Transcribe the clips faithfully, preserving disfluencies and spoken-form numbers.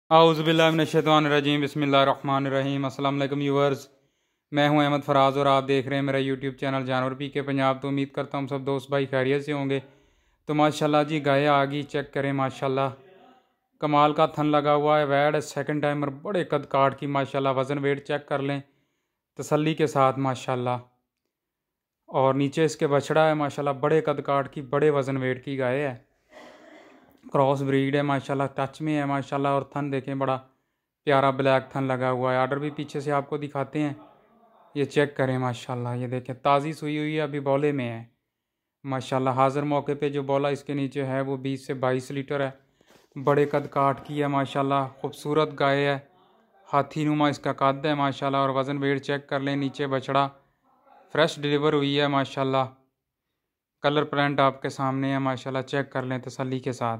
औज़ुबिल्लाहिमिनश्शैतानिर्रजीम बिस्मिल्लाहिर्रहमानिर्रहीम। अस्सलाम वालेकुम व्यूअर्स, मैं हूं अहमद फराज और आप देख रहे हैं मेरा यूट्यूब चैनल जानवर पी के पंजाब। तो उम्मीद करता हूं सब दोस्त भाई खैरियत से होंगे। तो माशाल्लाह जी गाय आ गई, चेक करें माशाल्लाह कमाल का थन लगा हुआ है। वैड सेकंड टाइमर बड़े कद काट की माशाल्लाह, वज़न वेट चेक कर लें तसल्ली के साथ माशाल्लाह। और नीचे इसके बछड़ा है माशाल्लाह, बड़े कद काट की बड़े वज़न वेट की गाय है। क्रॉस ब्रीड है माशाल्लाह, टच में है माशाल्लाह। और थन देखें बड़ा प्यारा ब्लैक थन लगा हुआ है। आर्डर भी पीछे से आपको दिखाते हैं, ये चेक करें माशाल्लाह। ये देखें ताज़ी सुई हुई है, अभी बौले में है माशाल्लाह। हाज़िर मौके पे जो बौला इसके नीचे है वो बीस से बाईस लीटर है। बड़े कद काट की है माशाल्लाह, खूबसूरत गाय है। हाथी नुमा इसका कद है माशाल्लाह। और वज़न वेट चेक कर लें, नीचे बछड़ा फ्रेश डिलीवर हुई है माशाल्लाह। कलर प्रिंट आपके सामने है माशाल्लाह, चेक कर लें तसल्ली के साथ।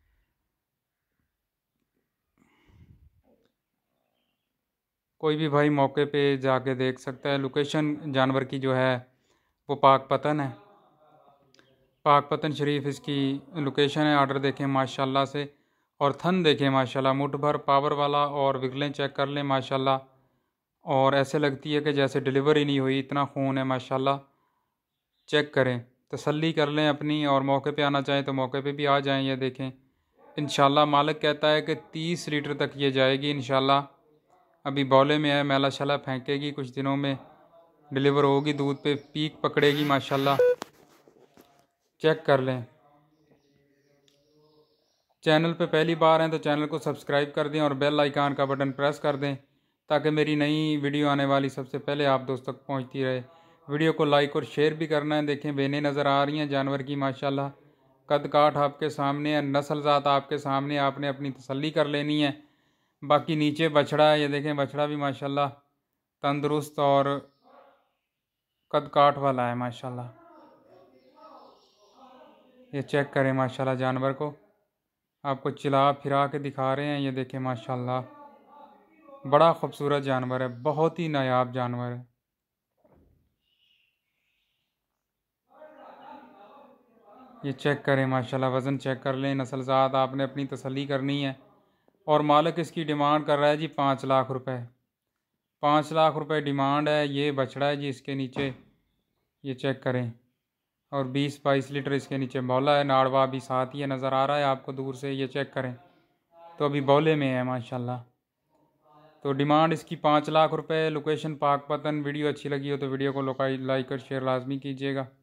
कोई भी भाई मौके पे जाके देख सकता है। लोकेशन जानवर की जो है वो पाकपतन है, पाकपतन शरीफ इसकी लोकेशन है। आर्डर देखें माशाल्लाह से, और थन देखें माशाल्लाह, मुठ भर पावर वाला। और विगलें चेक कर लें माशाल्लाह, और ऐसे लगती है कि जैसे डिलीवर ही नहीं हुई, इतना खून है माशाल्लाह। चेक करें तसल्ली कर लें अपनी, और मौके पे आना चाहें तो मौके पे भी आ जाएं। ये देखें इंशाल्लाह मालिक कहता है कि तीस लीटर तक ये जाएगी इंशाल्लाह। अभी बौले में है, मैला शैला फेंकेगी, कुछ दिनों में डिलीवर होगी, दूध पे पीक पकड़ेगी माशाल्लाह। चेक कर लें। चैनल पे पहली बार हैं तो चैनल को सब्सक्राइब कर दें और बेल आइकान का बटन प्रेस कर दें, ताकि मेरी नई वीडियो आने वाली सबसे पहले आप दोस्तों तक पहुंचती रहे। वीडियो को लाइक और शेयर भी करना है। देखें बेनें नज़र आ रही हैं जानवर की माशाल्लाह, कद काठ आपके सामने है, नस्ल ज़ात आपके सामने, आपने अपनी तसल्ली कर लेनी है। बाकी नीचे बछड़ा है, ये देखें बछड़ा भी माशाल्लाह तंदुरुस्त और कद काठ वाला है माशाल्लाह। ये चेक करें माशाल्लाह, जानवर को आपको चिला फिरा के दिखा रहे हैं। ये देखें माशाल्लाह बड़ा खूबसूरत जानवर है, बहुत ही नायाब जानवर है। ये चेक करें माशाल्लाह, वज़न चेक कर लें, नस्ल ज़ात आपने अपनी तसल्ली करनी है। और मालिक इसकी डिमांड कर रहा है जी पाँच लाख रुपए। पाँच लाख रुपए डिमांड है। ये बछड़ा है जी इसके नीचे, ये चेक करें। और बीस बाईस लीटर इसके नीचे बौला है, नाड़वा भी साथ ही नज़र आ रहा है आपको दूर से। ये चेक करें, तो अभी बौले में है माशाल्लाह। तो डिमांड इसकी पाँच लाख रुपए। लोकेशन पाकपतन। वीडियो अच्छी लगी हो तो वीडियो को लाइक और शेयर लाजमी कीजिएगा।